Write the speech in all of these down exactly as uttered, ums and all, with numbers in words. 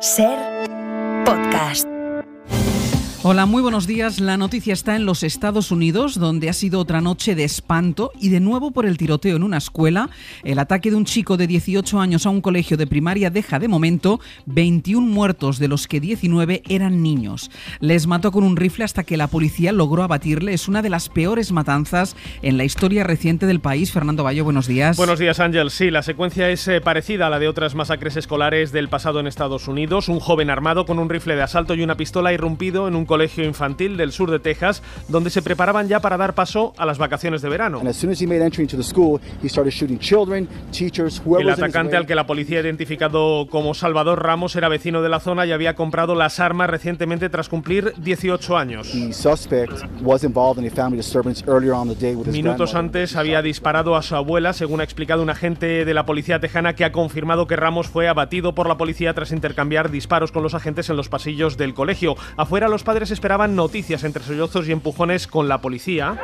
Ser Podcast. Hola, muy buenos días. La noticia está en los Estados Unidos, donde ha sido otra noche de espanto y de nuevo por el tiroteo en una escuela. El ataque de un chico de dieciocho años a un colegio de primaria deja de momento veintiún muertos, de los que diecinueve eran niños. Les mató con un rifle hasta que la policía logró abatirle. Es una de las peores matanzas en la historia reciente del país. Fernando Bayo, buenos días. Buenos días, Ángel. Sí, la secuencia es eh, parecida a la de otras masacres escolares del pasado en Estados Unidos. Un joven armado con un rifle de asalto y una pistola ha irrumpido en un colegio infantil del sur de Texas, donde se preparaban ya para dar paso a las vacaciones de verano. El atacante, al que la policía ha identificado como Salvador Ramos, era vecino de la zona y había comprado las armas recientemente tras cumplir dieciocho años. Minutos antes había disparado a su abuela, según ha explicado un agente de la policía tejana, que ha confirmado que Ramos fue abatido por la policía tras intercambiar disparos con los agentes en los pasillos del colegio. Afuera, los padres esperaban noticias entre sollozos y empujones con la policía,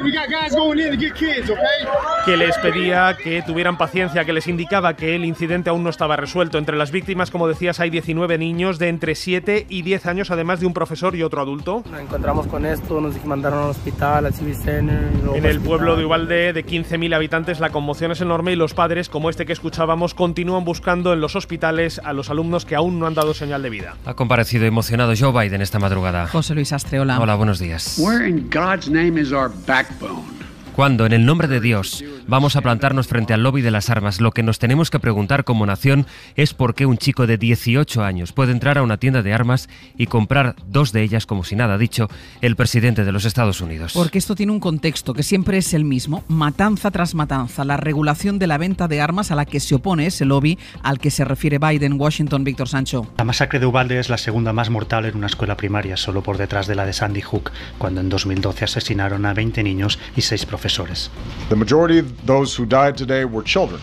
que les pedía que tuvieran paciencia, que les indicaba que el incidente aún no estaba resuelto. Entre las víctimas, como decías, hay diecinueve niños de entre siete y diez años, además de un profesor y otro adulto. Nos encontramos con esto, nos mandaron al hospital, al Civic Center. En el pueblo de Uvalde, de quince mil habitantes, la conmoción es enorme y los padres, como este que escuchábamos, continúan buscando en los hospitales a los alumnos que aún no han dado señal de vida. Ha comparecido emocionado Joe Biden esta madrugada. José Luis Astreola. Hola, buenos días. Where in God's name is our backbone? Cuando, en el nombre de Dios, vamos a plantarnos frente al lobby de las armas, lo que nos tenemos que preguntar como nación es por qué un chico de dieciocho años puede entrar a una tienda de armas y comprar dos de ellas como si nada, ha dicho el presidente de los Estados Unidos. Porque esto tiene un contexto que siempre es el mismo: matanza tras matanza, la regulación de la venta de armas a la que se opone ese lobby al que se refiere Biden. Washington, Víctor Sancho. La masacre de Uvalde es la segunda más mortal en una escuela primaria, solo por detrás de la de Sandy Hook, cuando en dos mil doce asesinaron a veinte niños y seis profesores. The majority of those who died today were children.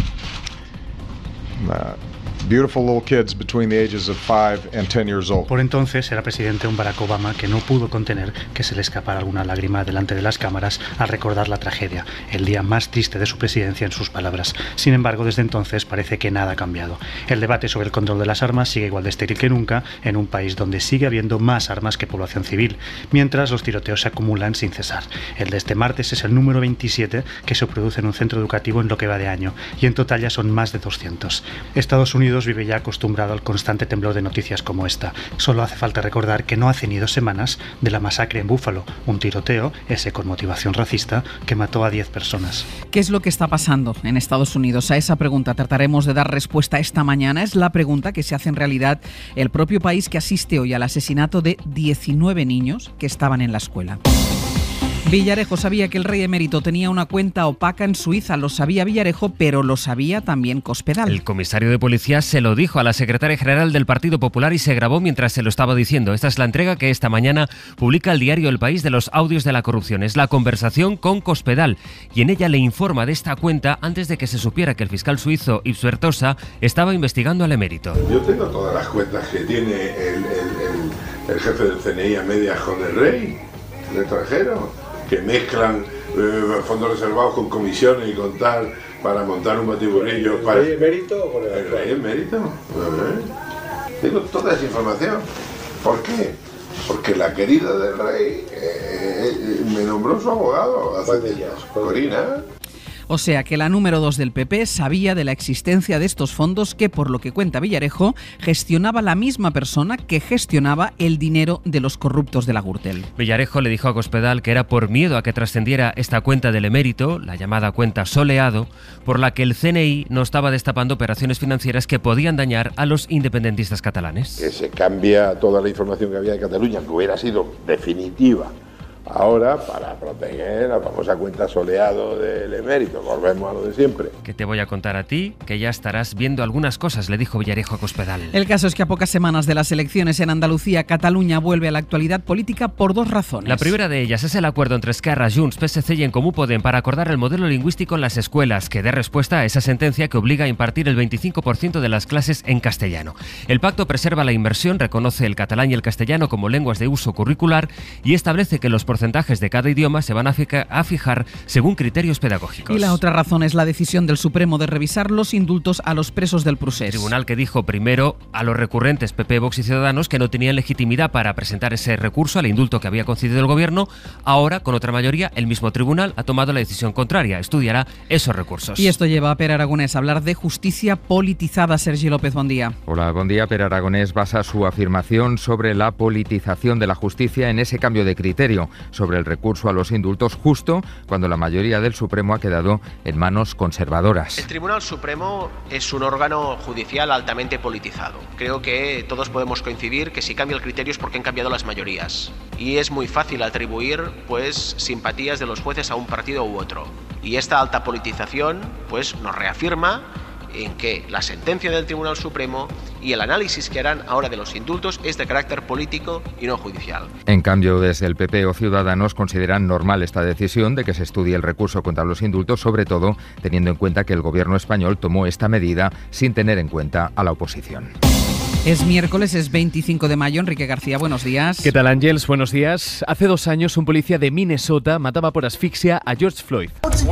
Uh, beautiful little kids between the ages of five and ten years old. Por entonces era presidente un Barack Obama que no pudo contener que se le escapara alguna lágrima delante de las cámaras al recordar la tragedia, el día más triste de su presidencia, en sus palabras. Sin embargo, desde entonces parece que nada ha cambiado. El debate sobre el control de las armas sigue igual de estéril que nunca en un país donde sigue habiendo más armas que población civil, mientras los tiroteos se acumulan sin cesar. El de este martes es el número veintisiete que se produce en un centro educativo en lo que va de año, y en total ya son más de doscientos. Estados Unidos vive ya acostumbrado al constante temblor de noticias como esta. Solo hace falta recordar que no hace ni dos semanas de la masacre en Buffalo, un tiroteo, ese con motivación racista, que mató a diez personas. ¿Qué es lo que está pasando en Estados Unidos? A esa pregunta trataremos de dar respuesta esta mañana. Es la pregunta que se hace en realidad el propio país, que asiste hoy al asesinato de diecinueve niños que estaban en la escuela. Villarejo sabía que el rey emérito tenía una cuenta opaca en Suiza. Lo sabía Villarejo, pero lo sabía también Cospedal. El comisario de policía se lo dijo a la secretaria general del Partido Popular y se grabó mientras se lo estaba diciendo. Esta es la entrega que esta mañana publica el diario El País de los audios de la corrupción. Es la conversación con Cospedal y en ella le informa de esta cuenta antes de que se supiera que el fiscal suizo Yves Bertosa estaba investigando al emérito. Yo tengo todas las cuentas que tiene el, el, el, el jefe del C N I a medias con el rey, el extranjero, que mezclan eh, fondos reservados con comisiones y con tal para montar un batiburrillo. Para... ¿El rey emérito o con el ¿El rey emérito? ¿Eh? Tengo toda esa información. ¿Por qué? Porque la querida del rey eh, me nombró su abogado hace días, Corina. O sea que la número dos del P P sabía de la existencia de estos fondos que, por lo que cuenta Villarejo, gestionaba la misma persona que gestionaba el dinero de los corruptos de la Gürtel. Villarejo le dijo a Cospedal que era por miedo a que trascendiera esta cuenta del emérito, la llamada cuenta Soleado, por la que el C N I no estaba destapando operaciones financieras que podían dañar a los independentistas catalanes. Que se cambia toda la información que había de Cataluña, que hubiera sido definitiva, ahora para proteger la famosa cuenta Soleado del emérito. Volvemos a lo de siempre. Que te voy a contar a ti, que ya estarás viendo algunas cosas, le dijo Villarejo a Cospedal. El caso es que a pocas semanas de las elecciones en Andalucía, Cataluña vuelve a la actualidad política por dos razones. La primera de ellas es el acuerdo entre Esquerra, Junts, P S C y En Comú Podem para acordar el modelo lingüístico en las escuelas, que dé respuesta a esa sentencia que obliga a impartir el veinticinco por ciento de las clases en castellano. El pacto preserva la inmersión, reconoce el catalán y el castellano como lenguas de uso curricular y establece que los porcentajes de cada idioma se van a, fija, a fijar según criterios pedagógicos. Y la otra razón es la decisión del Supremo de revisar los indultos a los presos del Procés. Tribunal que dijo primero a los recurrentes P P, Vox y Ciudadanos que no tenían legitimidad para presentar ese recurso al indulto que había concedido el Gobierno. Ahora, con otra mayoría, el mismo tribunal ha tomado la decisión contraria. Estudiará esos recursos. Y esto lleva a Per Aragonés a hablar de justicia politizada. Sergi López, buen día. Hola, buen día. Per Aragonés basa su afirmación sobre la politización de la justicia en ese cambio de criterio sobre el recurso a los indultos justo cuando la mayoría del Supremo ha quedado en manos conservadoras. El Tribunal Supremo es un órgano judicial altamente politizado. Creo que todos podemos coincidir que si cambia el criterio es porque han cambiado las mayorías. Y es muy fácil atribuir pues simpatías de los jueces a un partido u otro. Y esta alta politización pues nos reafirma en que la sentencia del Tribunal Supremo y el análisis que harán ahora de los indultos es de carácter político y no judicial. En cambio, desde el P P o Ciudadanos consideran normal esta decisión de que se estudie el recurso contra los indultos, sobre todo teniendo en cuenta que el Gobierno español tomó esta medida sin tener en cuenta a la oposición. Es miércoles, es veinticinco de mayo. Enrique García, buenos días. ¿Qué tal, Ángels? Buenos días. Hace dos años un policía de Minnesota mataba por asfixia a George Floyd.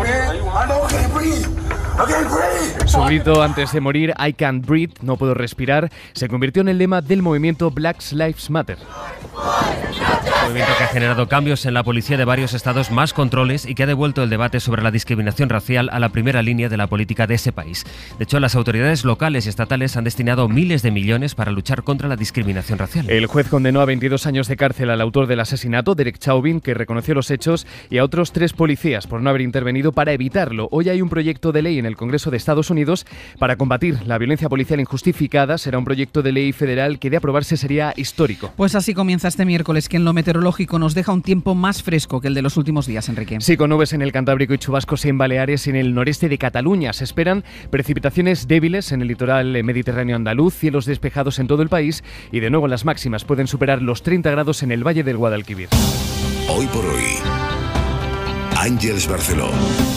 Su grito antes de morir, I can't breathe, no puedo respirar, se convirtió en el lema del movimiento Black Lives Matter. Un movimiento que ha generado cambios en la policía de varios estados, más controles y que ha devuelto el debate sobre la discriminación racial a la primera línea de la política de ese país. De hecho, las autoridades locales y estatales han destinado miles de millones para luchar contra la discriminación racial. El juez condenó a veintidós años de cárcel al autor del asesinato, Derek Chauvin, que reconoció los hechos, y a otros tres policías por no haber intervenido para evitarlo. Hoy hay un proyecto de ley en el Congreso de Estados Unidos para combatir la violencia policial injustificada. Será un proyecto de ley federal que de aprobarse sería histórico. Pues así comienza este miércoles, que en lo meteorológico nos deja un tiempo más fresco que el de los últimos días, Enrique. Sí, con nubes en el Cantábrico y chubascos en Baleares y en el noreste de Cataluña. Se esperan precipitaciones débiles en el litoral mediterráneo andaluz, cielos despejados en todo el país y de nuevo las máximas pueden superar los treinta grados en el Valle del Guadalquivir. Hoy por hoy, Ángels Barceló.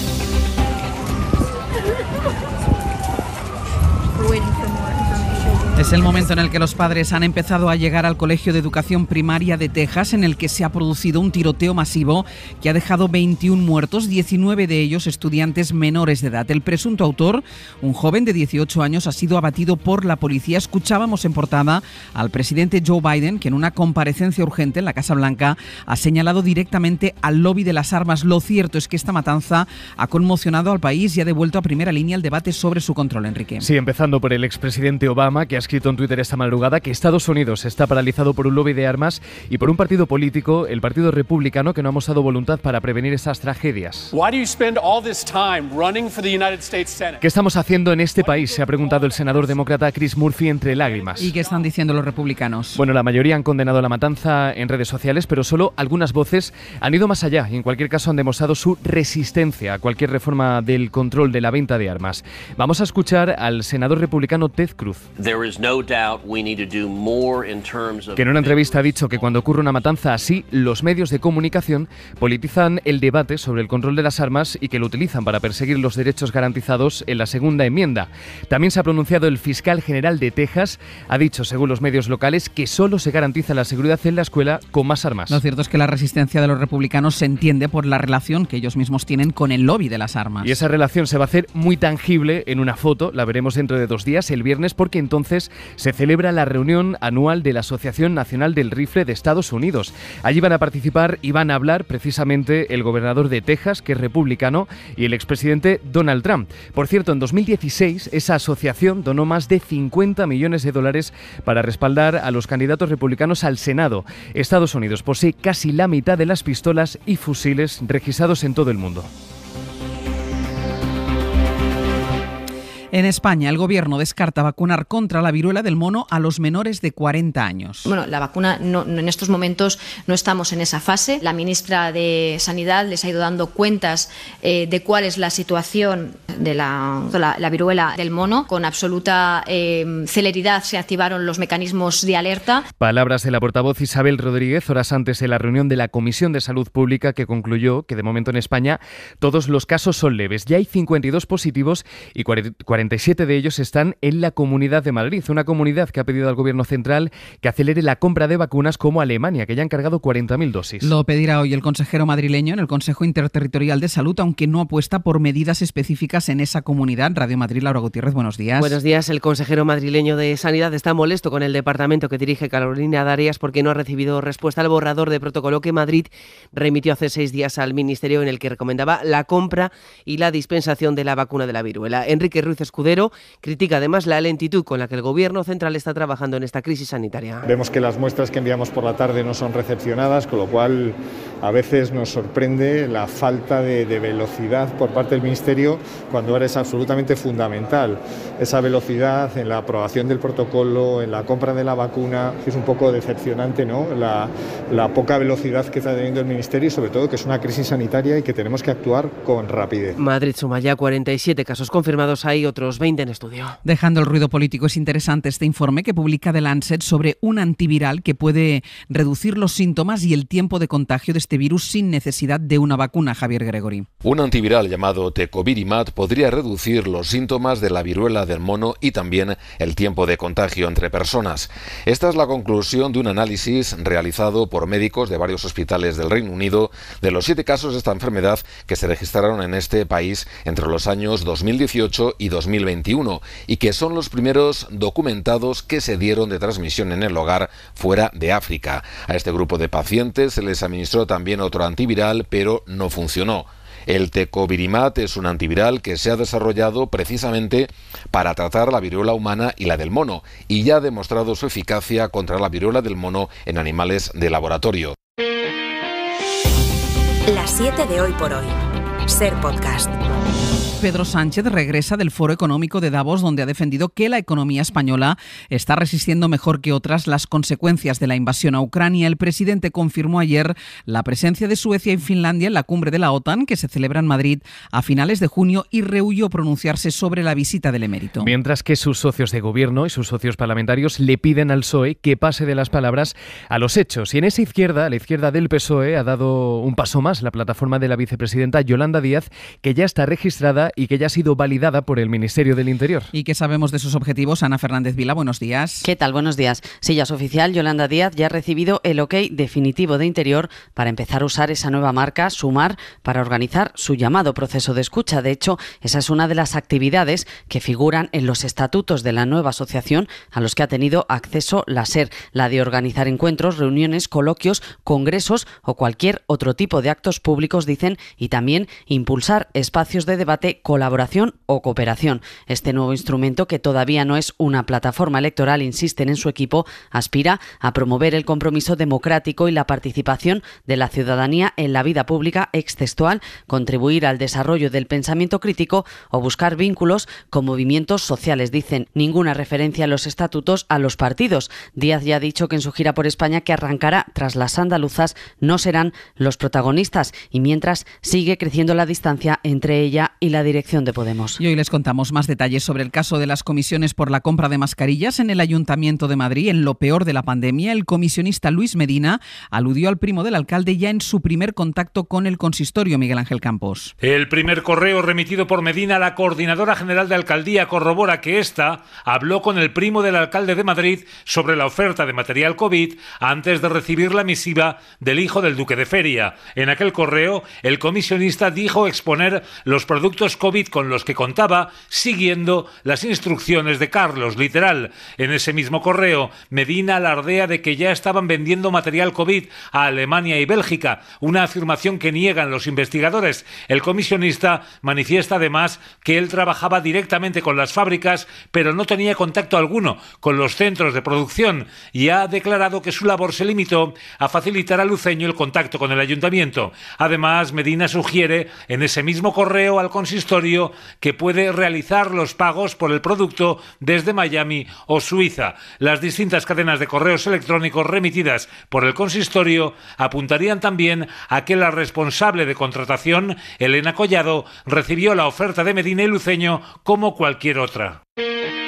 Es el momento en el que los padres han empezado a llegar al Colegio de Educación Primaria de Texas, en el que se ha producido un tiroteo masivo que ha dejado veintiún muertos, diecinueve de ellos estudiantes menores de edad. El presunto autor, un joven de dieciocho años, ha sido abatido por la policía. Escuchábamos en portada al presidente Joe Biden, que en una comparecencia urgente en la Casa Blanca ha señalado directamente al lobby de las armas. Lo cierto es que esta matanza ha conmocionado al país y ha devuelto a primera línea el debate sobre su control, Enrique. Sí, empezando por el expresidente Obama, que ha escrito en Twitter esta madrugada que Estados Unidos está paralizado por un lobby de armas y por un partido político, el Partido Republicano, que no ha mostrado voluntad para prevenir estas tragedias. ¿Qué estamos haciendo en este país?, se ha preguntado el senador demócrata Chris Murphy entre lágrimas. ¿Y qué están diciendo los republicanos? Bueno, la mayoría han condenado la matanza en redes sociales, pero solo algunas voces han ido más allá y en cualquier caso han demostrado su resistencia a cualquier reforma del control de la venta de armas. Vamos a escuchar al senador republicano Ted Cruz, que en una entrevista ha dicho que cuando ocurre una matanza así, los medios de comunicación politizan el debate sobre el control de las armas y que lo utilizan para perseguir los derechos garantizados en la segunda enmienda. También se ha pronunciado el fiscal general de Texas, ha dicho, según los medios locales, que solo se garantiza la seguridad en la escuela con más armas. Lo cierto es que la resistencia de los republicanos se entiende por la relación que ellos mismos tienen con el lobby de las armas. Y esa relación se va a hacer muy tangible en una foto, la veremos dentro de dos días, el viernes, porque entonces se celebra la reunión anual de la Asociación Nacional del Rifle de Estados Unidos. Allí van a participar y van a hablar precisamente el gobernador de Texas, que es republicano, y el expresidente Donald Trump. Por cierto, en dos mil dieciséis esa asociación donó más de cincuenta millones de dólares para respaldar a los candidatos republicanos al Senado. Estados Unidos posee casi la mitad de las pistolas y fusiles registrados en todo el mundo. En España, el Gobierno descarta vacunar contra la viruela del mono a los menores de cuarenta años. Bueno, la vacuna no, en estos momentos no estamos en esa fase. La ministra de Sanidad les ha ido dando cuentas eh, de cuál es la situación de la, la, la viruela del mono. Con absoluta eh, celeridad se activaron los mecanismos de alerta. Palabras de la portavoz Isabel Rodríguez horas antes de la reunión de la Comisión de Salud Pública, que concluyó que de momento en España todos los casos son leves. Ya hay cincuenta y dos positivos y cuarenta cuarenta y siete de ellos están en la Comunidad de Madrid, una comunidad que ha pedido al Gobierno central que acelere la compra de vacunas, como Alemania, que ya han cargado cuarenta mil dosis. Lo pedirá hoy el consejero madrileño en el Consejo Interterritorial de Salud, aunque no apuesta por medidas específicas en esa comunidad. Radio Madrid, Laura Gutiérrez, buenos días. Buenos días. El consejero madrileño de Sanidad está molesto con el departamento que dirige Carolina Darias porque no ha recibido respuesta al borrador de protocolo que Madrid remitió hace seis días al Ministerio, en el que recomendaba la compra y la dispensación de la vacuna de la viruela. Enrique Ruiz Escudero critica además la lentitud con la que el Gobierno central está trabajando en esta crisis sanitaria. Vemos que las muestras que enviamos por la tarde no son recepcionadas, con lo cual a veces nos sorprende la falta de, de velocidad por parte del Ministerio, cuando ahora es absolutamente fundamental esa velocidad en la aprobación del protocolo, en la compra de la vacuna. Es un poco decepcionante, ¿no?, la, la poca velocidad que está teniendo el Ministerio, y sobre todo que es una crisis sanitaria y que tenemos que actuar con rapidez. Madrid suma ya cuarenta y siete casos confirmados, hay otros veinte en estudio. Dejando el ruido político, es interesante este informe que publica The Lancet sobre un antiviral que puede reducir los síntomas y el tiempo de contagio de este virus sin necesidad de una vacuna. Javier Gregory. Un antiviral llamado Tecovirimat podría reducir los síntomas de la viruela del mono y también el tiempo de contagio entre personas. Esta es la conclusión de un análisis realizado por médicos de varios hospitales del Reino Unido de los siete casos de esta enfermedad que se registraron en este país entre los años dos mil dieciocho y dos mil veintiuno y que son los primeros documentados que se dieron de transmisión en el hogar fuera de África. A este grupo de pacientes se les administró también otro antiviral, pero no funcionó. El Tecovirimat es un antiviral que se ha desarrollado precisamente para tratar la viruela humana y la del mono, y ya ha demostrado su eficacia contra la viruela del mono en animales de laboratorio. Las siete de Hoy por Hoy. Ser Podcast. Pedro Sánchez regresa del Foro Económico de Davos, donde ha defendido que la economía española está resistiendo mejor que otras las consecuencias de la invasión a Ucrania. El presidente confirmó ayer la presencia de Suecia y Finlandia en la cumbre de la OTAN, que se celebra en Madrid a finales de junio, y rehuyó pronunciarse sobre la visita del emérito. Mientras que sus socios de gobierno y sus socios parlamentarios le piden al P S O E que pase de las palabras a los hechos. Y en esa izquierda, la izquierda del P S O E, ha dado un paso más la plataforma de la vicepresidenta Yolanda Díaz, que ya está registrada y que ya ha sido validada por el Ministerio del Interior. ¿Y qué sabemos de sus objetivos? Ana Fernández Vila, buenos días. ¿Qué tal? Buenos días. Sí, ya es oficial, Yolanda Díaz ya ha recibido el ok definitivo de Interior para empezar a usar esa nueva marca, Sumar, para organizar su llamado proceso de escucha. De hecho, esa es una de las actividades que figuran en los estatutos de la nueva asociación a los que ha tenido acceso la SER, la de organizar encuentros, reuniones, coloquios, congresos o cualquier otro tipo de actos públicos, dicen, y también impulsar espacios de debate, colaboración o cooperación. Este nuevo instrumento, que todavía no es una plataforma electoral, insisten en su equipo, aspira a promover el compromiso democrático y la participación de la ciudadanía en la vida pública, extextual, contribuir al desarrollo del pensamiento crítico o buscar vínculos con movimientos sociales. Dicen, ninguna referencia en los estatutos a los partidos. Díaz ya ha dicho que en su gira por España, que arrancará tras las andaluzas, no serán los protagonistas, y mientras sigue creciendo la distancia entre ella y la dirección de Podemos. Y hoy les contamos más detalles sobre el caso de las comisiones por la compra de mascarillas en el Ayuntamiento de Madrid. En lo peor de la pandemia, el comisionista Luis Medina aludió al primo del alcalde ya en su primer contacto con el consistorio. Miguel Ángel Campos. El primer correo remitido por Medina a la coordinadora general de alcaldía corrobora que ésta habló con el primo del alcalde de Madrid sobre la oferta de material COVID antes de recibir la misiva del hijo del duque de Feria. En aquel correo, el comisionista dijo exponer los productos COVID con los que contaba, siguiendo las instrucciones de Carlos, literal. En ese mismo correo, Medina alardea de que ya estaban vendiendo material COVID a Alemania y Bélgica, una afirmación que niegan los investigadores. El comisionista manifiesta además que él trabajaba directamente con las fábricas, pero no tenía contacto alguno con los centros de producción, y ha declarado que su labor se limitó a facilitar a Luceño el contacto con el ayuntamiento. Además, Medina sugiere en ese mismo correo al consistorio que puede realizar los pagos por el producto desde Miami o Suiza. Las distintas cadenas de correos electrónicos remitidas por el consistorio apuntarían también a que la responsable de contratación, Elena Collado, recibió la oferta de Medina y Luceño como cualquier otra.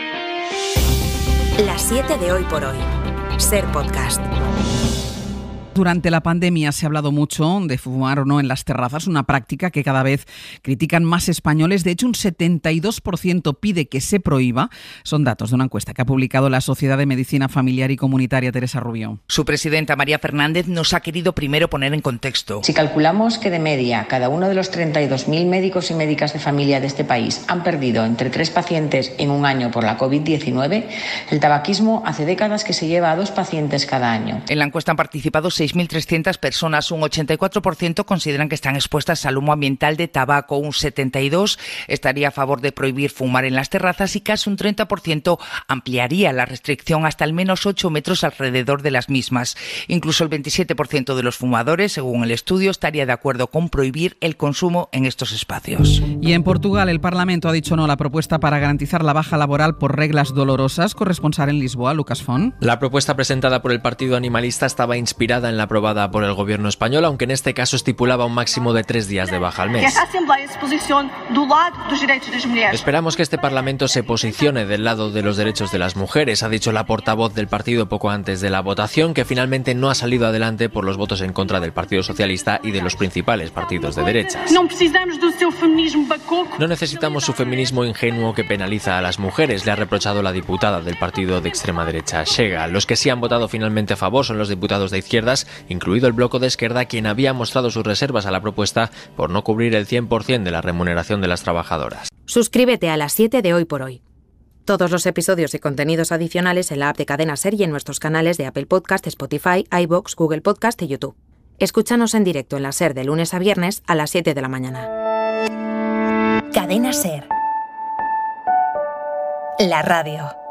Las siete de Hoy por Hoy. Ser Podcast. Durante la pandemia se ha hablado mucho de fumar o no en las terrazas, una práctica que cada vez critican más españoles. De hecho, un setenta y dos por ciento pide que se prohíba. Son datos de una encuesta que ha publicado la Sociedad de Medicina Familiar y Comunitaria Teresa Rubio. Su presidenta María Fernández nos ha querido primero poner en contexto. Si calculamos que de media cada uno de los treinta y dos mil médicos y médicas de familia de este país han perdido entre tres pacientes en un año por la covid diecinueve, el tabaquismo hace décadas que se lleva a dos pacientes cada año. En la encuesta han participado seis mil trescientas personas, un ochenta y cuatro por ciento consideran que están expuestas al humo ambiental de tabaco, un setenta y dos por ciento estaría a favor de prohibir fumar en las terrazas y casi un treinta por ciento ampliaría la restricción hasta al menos ocho metros alrededor de las mismas. Incluso el veintisiete por ciento de los fumadores, según el estudio, estaría de acuerdo con prohibir el consumo en estos espacios. Y en Portugal el Parlamento ha dicho no a la propuesta para garantizar la baja laboral por reglas dolorosas. Corresponsal en Lisboa, Lucas Font. La propuesta presentada por el Partido Animalista estaba inspirada en la aprobada por el gobierno español, aunque en este caso estipulaba un máximo de tres días de baja al mes. Esperamos que este Parlamento se posicione del lado de los derechos de las mujeres, ha dicho la portavoz del partido poco antes de la votación, que finalmente no ha salido adelante por los votos en contra del Partido Socialista y de los principales partidos de derechas. No necesitamos su feminismo ingenuo que penaliza a las mujeres, le ha reprochado la diputada del partido de extrema derecha, Chega. Los que sí han votado finalmente a favor son los diputados de izquierdas, incluido el Bloco de Esquerda, quien había mostrado sus reservas a la propuesta por no cubrir el cien por ciento de la remuneración de las trabajadoras. Suscríbete a las siete de Hoy por Hoy. Todos los episodios y contenidos adicionales en la app de Cadena SER y en nuestros canales de Apple Podcast, Spotify, iVoox, Google Podcast y YouTube. Escúchanos en directo en la SER de lunes a viernes a las siete de la mañana. Cadena SER. La radio.